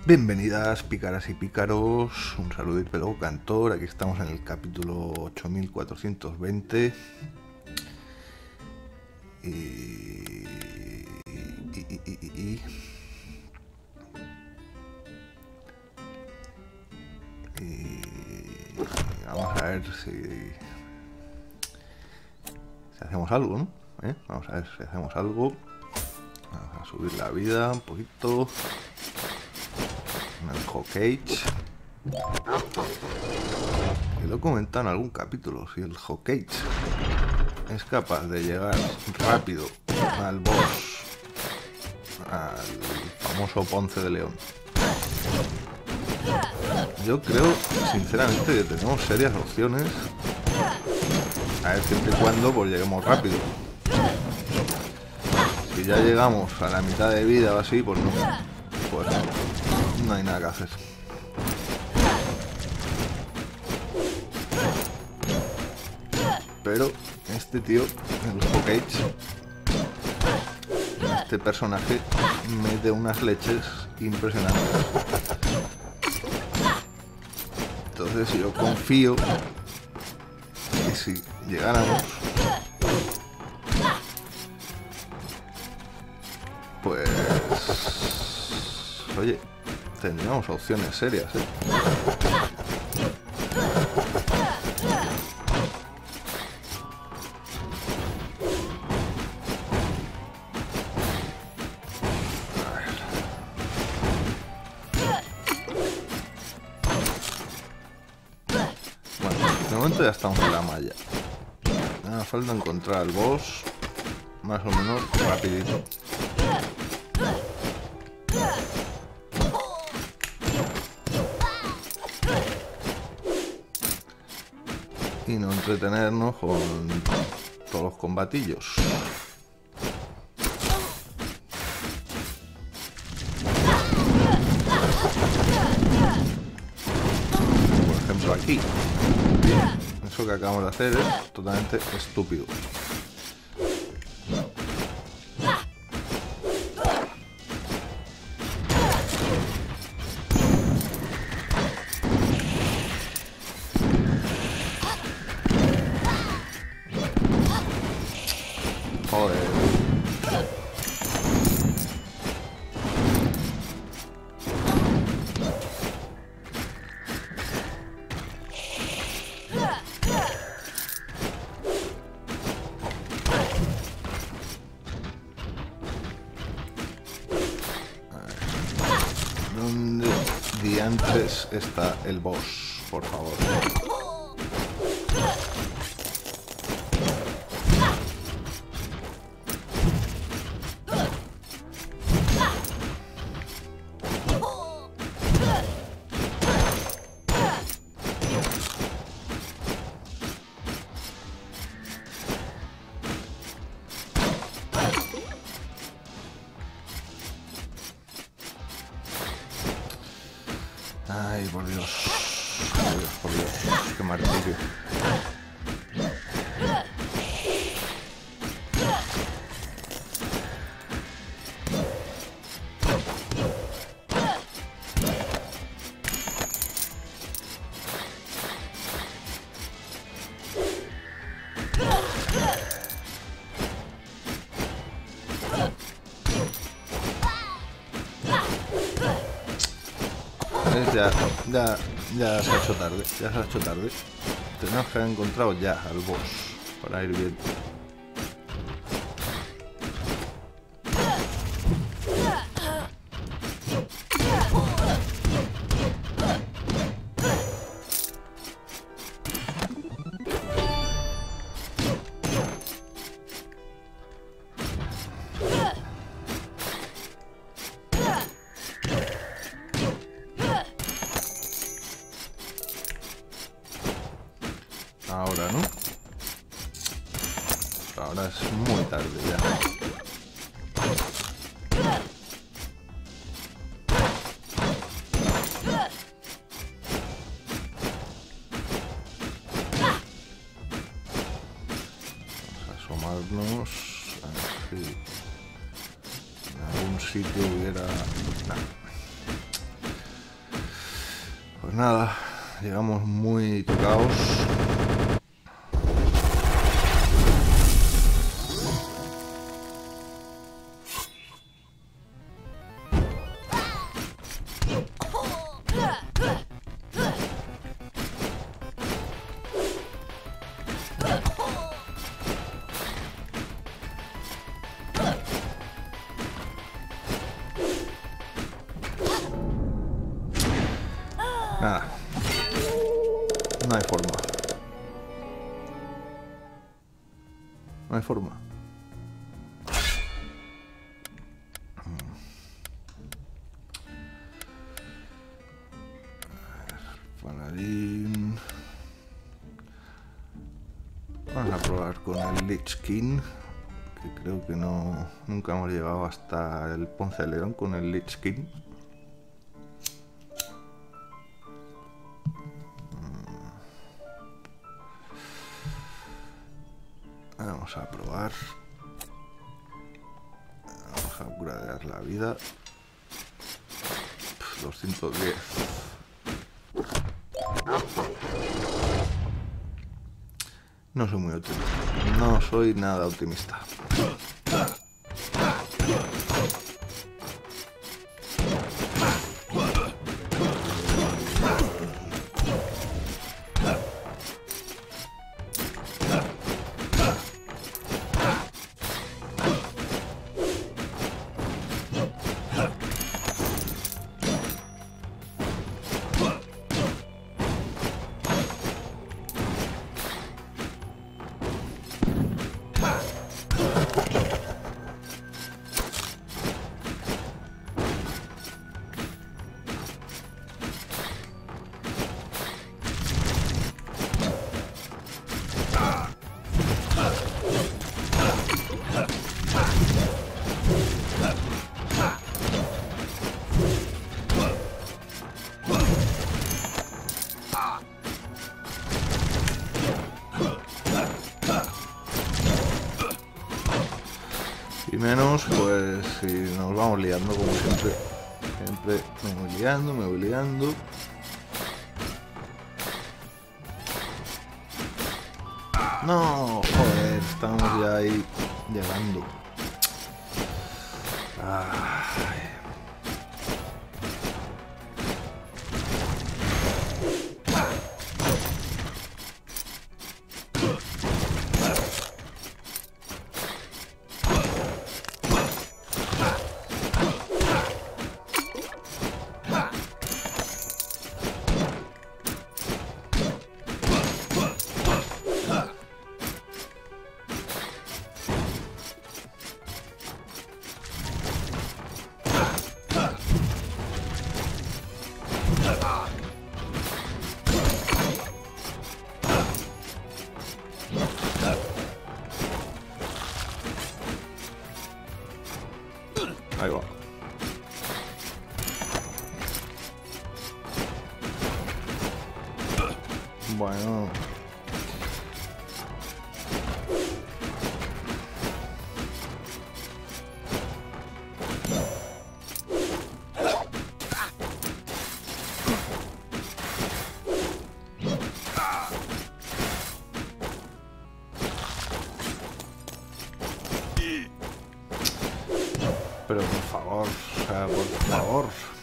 Bienvenidas pícaras y pícaros, un saludito de Lobo Cantor. Aquí estamos en el capítulo 8420 y vamos a ver si hacemos algo, ¿no? Vamos a ver si hacemos algo. Vamos a subir la vida un poquito. El Hawkeye. Y lo he comentado en algún capítulo, si el Hawkeye es capaz de llegar rápido al boss, al famoso Ponce de León, yo creo sinceramente que tenemos serias opciones. A ver, siempre y cuando pues lleguemos rápido. Si ya llegamos a la mitad de vida o así, pues no, pues no hay nada que hacer. Pero este tío, el Hawkeye, este personaje mete unas leches impresionantes. Entonces yo confío que si llegáramos, pues oye, tendríamos opciones serias, ¿eh? Bueno, de momento ya estamos en la malla. Me falta encontrar al boss más o menos rapidito. Y no entretenernos con todos los combatillos. Por ejemplo aquí. Eso que acabamos de hacer es totalmente estúpido. Joder. ¿Dónde diantres está el boss? Por favor. Ay, por Dios. Por Dios, por Dios. Qué martirio. Ya se ha hecho tarde, ya se ha hecho tarde. Tenemos que haber encontrado ya al boss para ir bien. Ahora, ¿no? Ahora es muy tarde ya. Vamos a asomarnos. A ver si en algún sitio hubiera... Nah. nada, llegamos muy tocados. Nada. No hay forma. No hay forma. Paladín. Vamos a probar con el Lich King, que creo que nunca hemos llegado hasta el Ponce de León con el Lich King. Vamos a probar. Vamos a upgradear la vida. 210. No soy muy optimista. No soy nada optimista. Y menos, pues, si nos vamos liando como siempre. Siempre me voy liando. No, joder, estamos ya ahí llegando. Ay. Ahí va. Bueno. Pero por favor, o sea, por favor.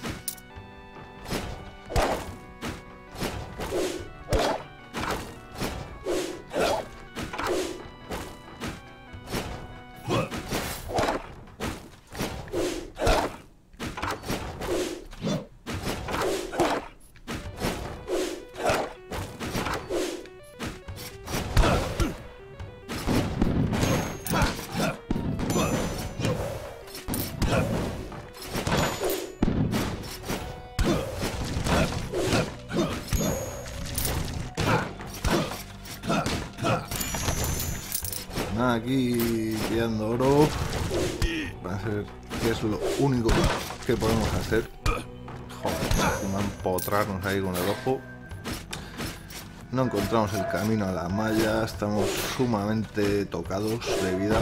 Nada, aquí tirando oro. Va a ser que es lo único que podemos hacer. Joder, encima empotrarnos ahí con el ojo. No encontramos el camino a la malla. Estamos sumamente tocados de vida.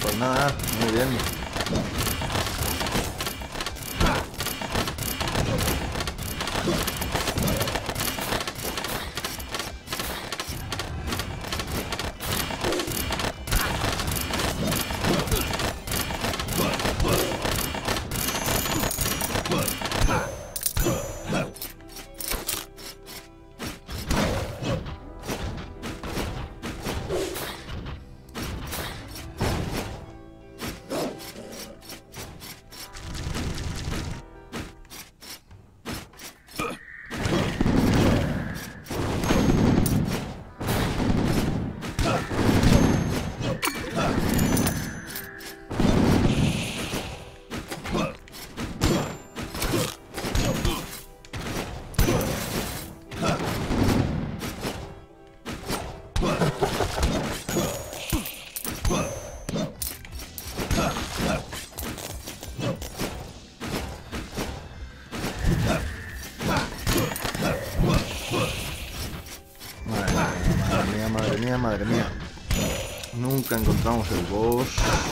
Pues nada, muy bien. Madre mía, nunca encontramos el boss.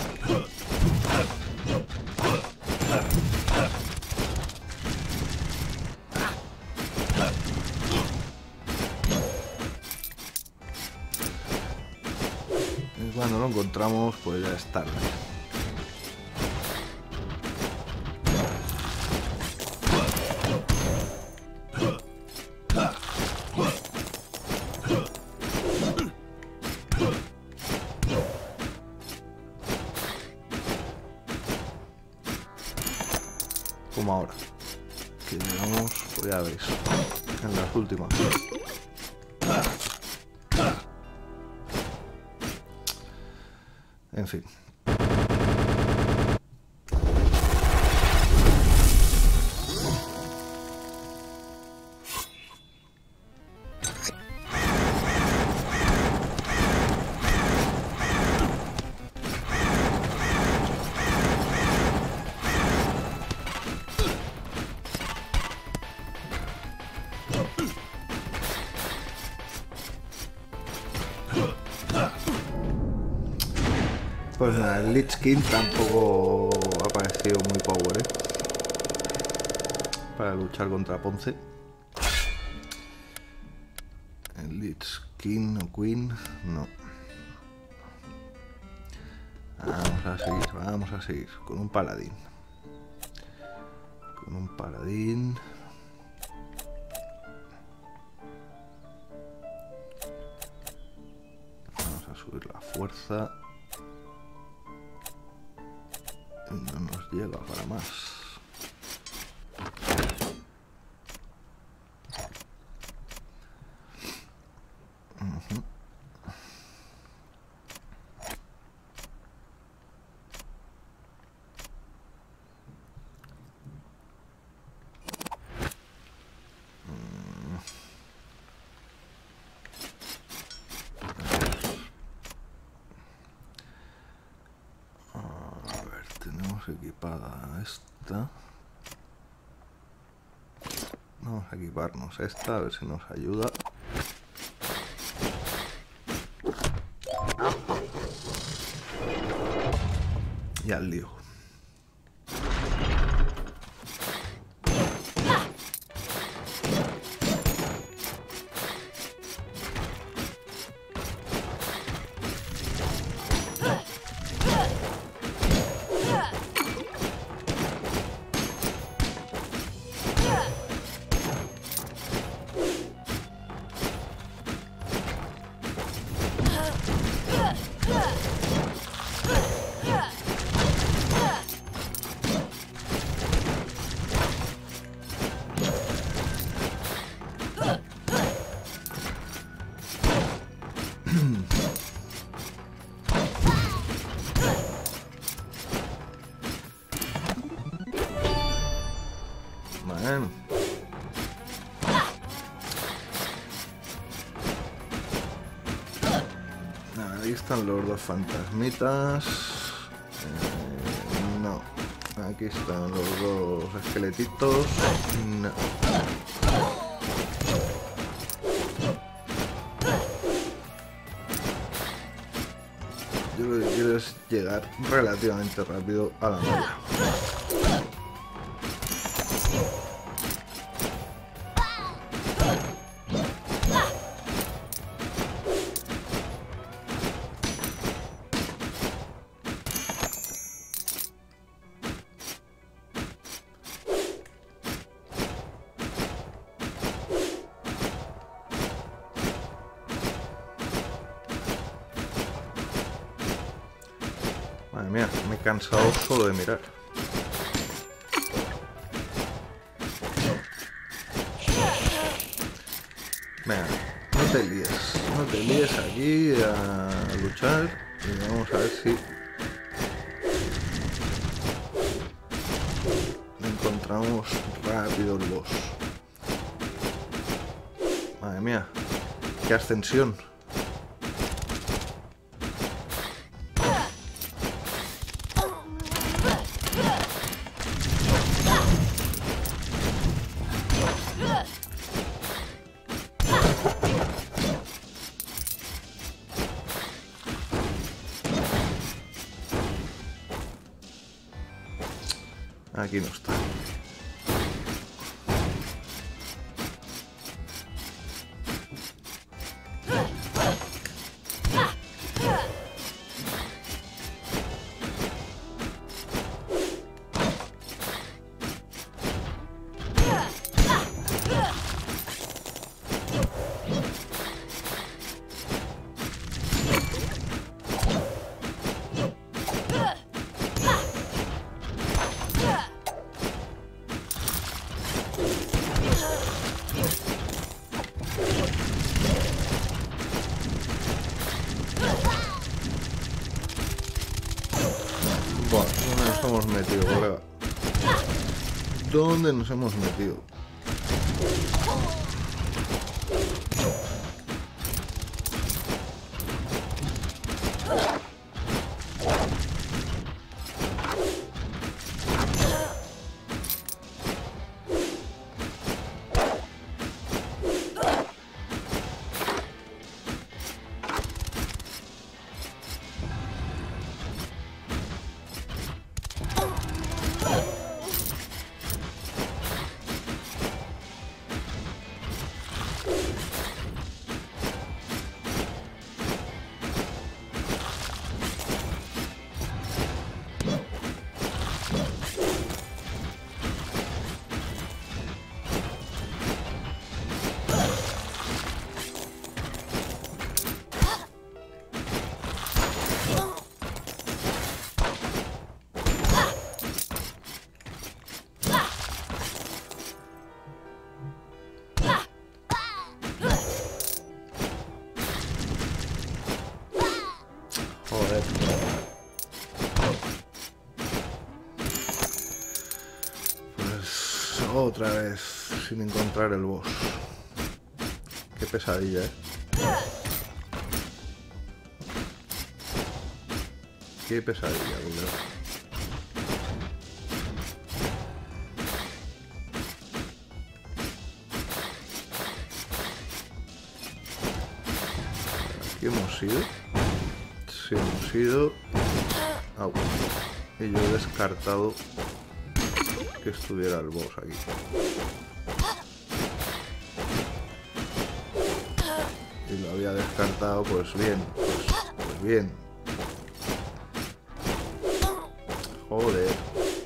Y cuando lo encontramos, pues ya es tarde. Como ahora, que llegamos, pues ya veis, en las últimas. En fin. Pues nada, el Lich King tampoco ha parecido muy power, para luchar contra Ponce. El Lich King o Queen, no. Vamos a seguir con un paladín. Vamos a subir la fuerza. Y no nos llega para más. Equipada esta. Vamos a equiparnos esta, a ver si nos ayuda. Y al lío. Bueno. Ahí están los dos fantasmitas. No. Aquí están los dos esqueletitos. No. Yo lo que quiero es llegar relativamente rápido a la meta. Madre mía, me he cansado solo de mirar. Venga, no te líes aquí a luchar y vamos a ver si encontramos rápido el boss. Madre mía, qué ascensión. Aquí no está. ¿Dónde nos hemos metido, colega? ¿Dónde nos hemos metido? Joder. Pues otra vez sin encontrar el boss. Qué pesadilla, ¿eh? Qué pesadilla, boludo. Aquí hemos ido. Sí, hemos ido. Ah, bueno. Y yo he descartado que estuviera el boss aquí. Y lo había descartado, pues bien. Pues bien. Joder.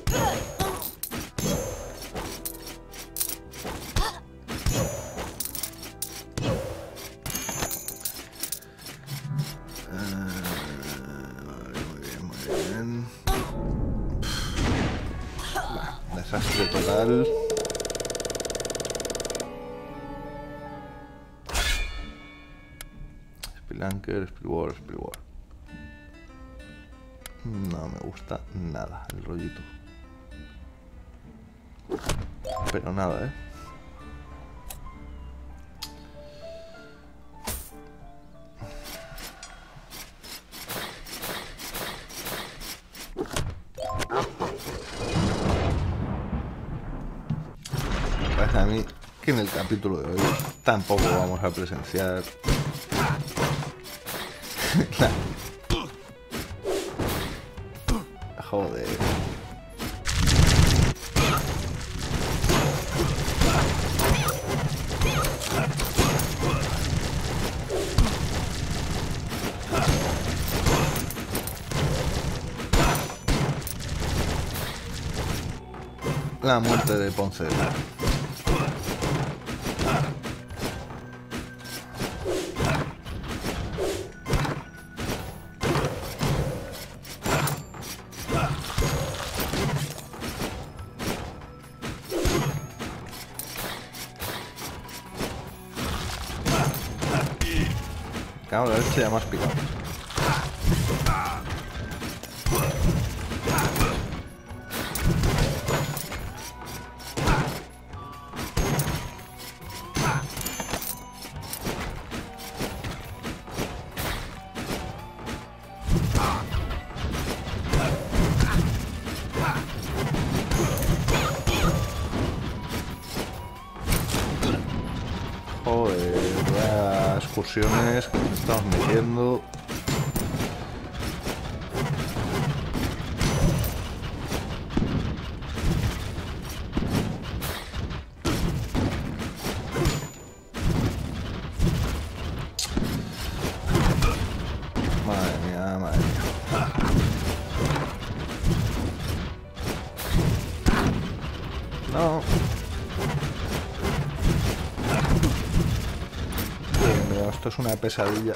Desastre total. Spelunker, Spillwar. No me gusta nada el rollito. Pero nada, ¿eh? A mí que en el capítulo de hoy tampoco vamos a presenciar Joder. La muerte de Ponce de León. Cago en la leche, ya me has picado. Joder, las excursiones que nos estamos metiendo. Madre mía, madre mía. No. Mira, esto es una pesadilla.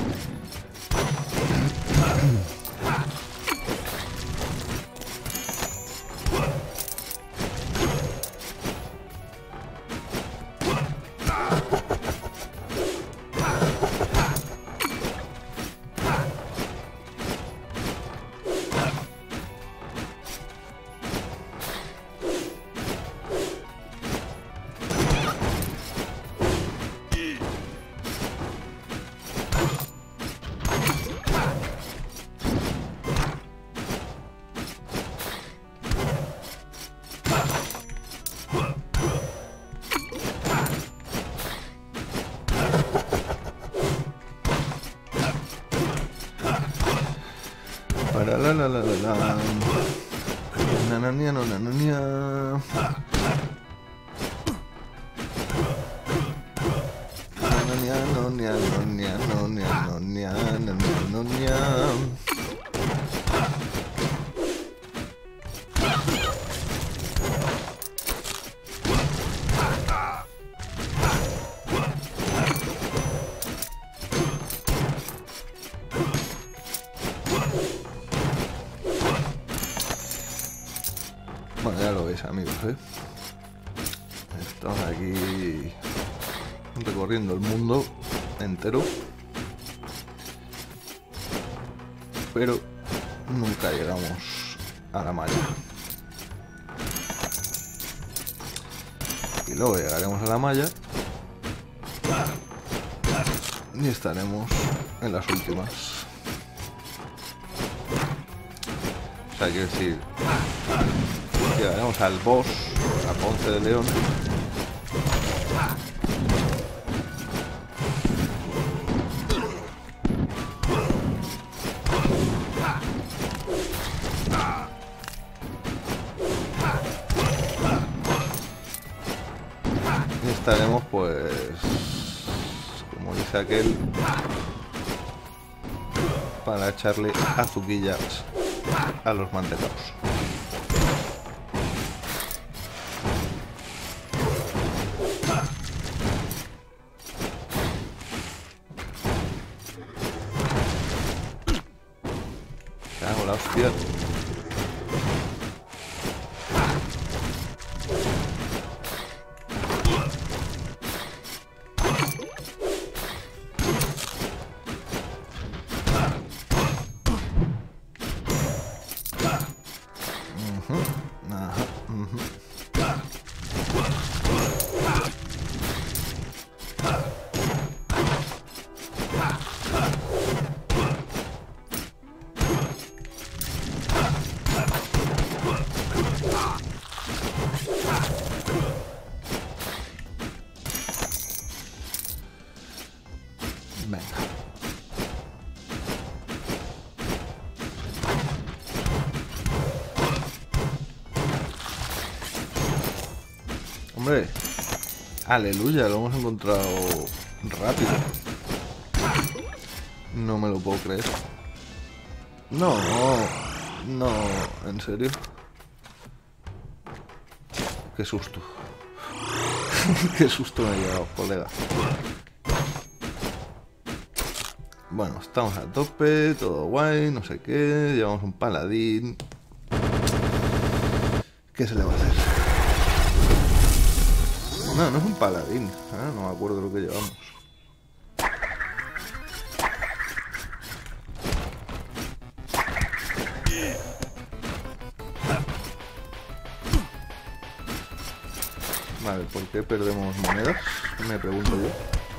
Para la. Nanania, no, nanania. Nanania, nonia, nonia, nonia, nonia, nonia, nonia. Bueno, ya lo veis, amigos, ¿eh? Estamos aquí recorriendo el mundo entero, pero nunca llegamos a la malla. Y luego llegaremos a la malla y estaremos en las últimas. O sea, quiero decir, llegaremos al boss, a Ponce de León. Y estaremos, pues, como dice aquel, para echarle azuquillas a los mantecaos. Cago la hostia. Ajá, venga. Hombre, aleluya, lo hemos encontrado rápido. No me lo puedo creer. No, no, en serio. Qué susto. Qué susto me ha llevado, colega. Bueno, estamos a tope, todo guay, no sé qué. Llevamos un paladín. ¿Qué se le va a hacer? No, no es un paladín. No me acuerdo lo que llevamos. Vale, ¿por qué perdemos monedas? Me pregunto yo.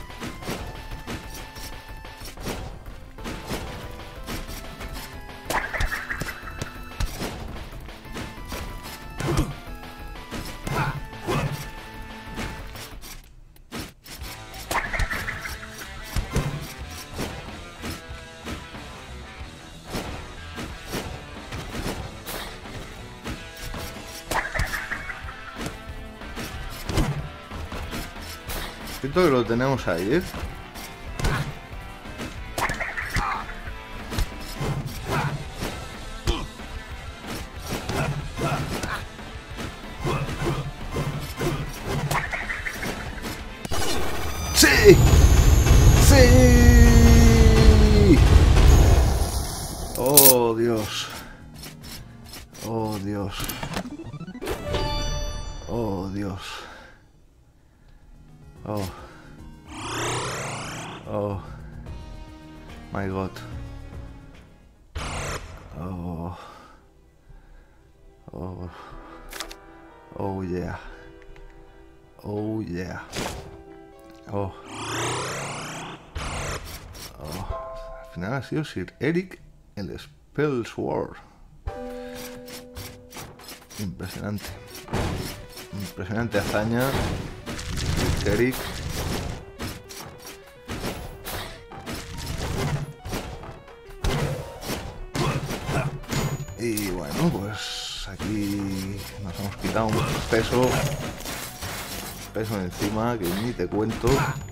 Siento que lo tenemos ahí, ¿eh? ¡Sí! ¡Sí! ¡Oh, Dios! ¡Oh, Dios! ¡Oh, Dios! Oh. Oh. My God. Oh. Oh. Oh, yeah. Oh, yeah. Oh. Oh. Al final ha sido Sir Eric el Spellsword. Impresionante. Impresionante hazaña. Eric. Y bueno, pues aquí nos hemos quitado un peso de encima que ni te cuento.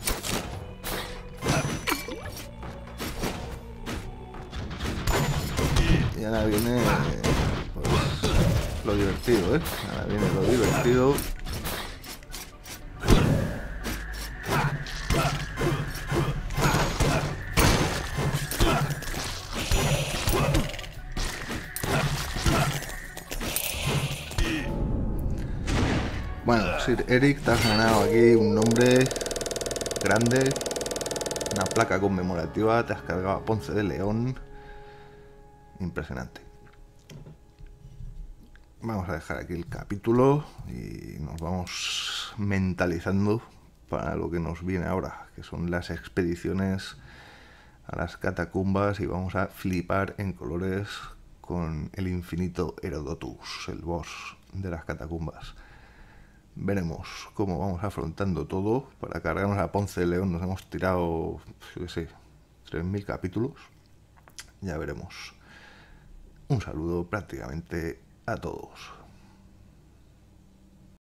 Y ahora viene pues, lo divertido, ¿eh? Ahora viene lo divertido. Bueno, Sir Eric, te has ganado aquí un nombre grande, una placa conmemorativa, te has cargado a Ponce de León. Impresionante. Vamos a dejar aquí el capítulo y nos vamos mentalizando para lo que nos viene ahora, que son las expediciones a las catacumbas, y vamos a flipar en colores con el infinito Herodotus, el boss de las catacumbas. Veremos cómo vamos afrontando todo. Para cargarnos a Ponce de León nos hemos tirado, yo qué sé, 3000 capítulos. Ya veremos. Un saludo prácticamente a todos.